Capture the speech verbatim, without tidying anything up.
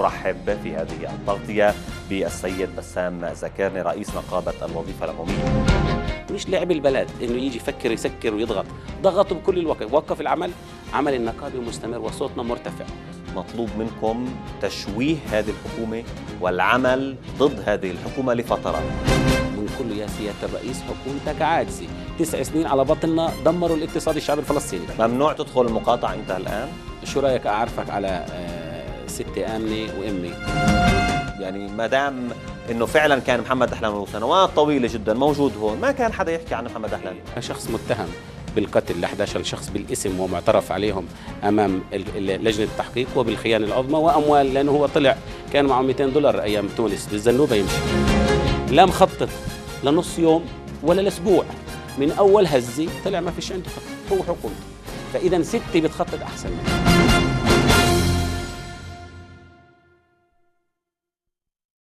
نرحب في هذه التغطية بالسيد بسام زكرني رئيس نقابة الوظيفة العمومية. مش لعب البلد انه يجي يفكر يسكر ويضغط، ضغطوا بكل الوقت، وقف العمل، عمل النقابي مستمر وصوتنا مرتفع. مطلوب منكم تشويه هذه الحكومة والعمل ضد هذه الحكومة لفترات. بنقول له يا سيادة الرئيس حكومتك عاجزة، تسع سنين على بطننا دمروا الاقتصاد الشعبي الفلسطيني. ممنوع تدخل المقاطعة أنت الآن؟ شو رأيك أعرفك على ستي آمنة وأمي؟ يعني ما دام انه فعلا كان محمد دحلان سنوات طويله جدا موجود هون، ما كان حدا يحكي عن محمد دحلان. شخص متهم بالقتل ل أحد عشر شخص بالاسم ومعترف عليهم امام لجنه التحقيق وبالخيانه العظمى واموال، لانه هو طلع كان معه مئتين دولار ايام تونس بالزنوبه يمشي. لا مخطط لنص يوم ولا لاسبوع، من اول هزه طلع ما فيش عنده خطط، هو حكومته. فاذا ستي بتخطط احسن منه.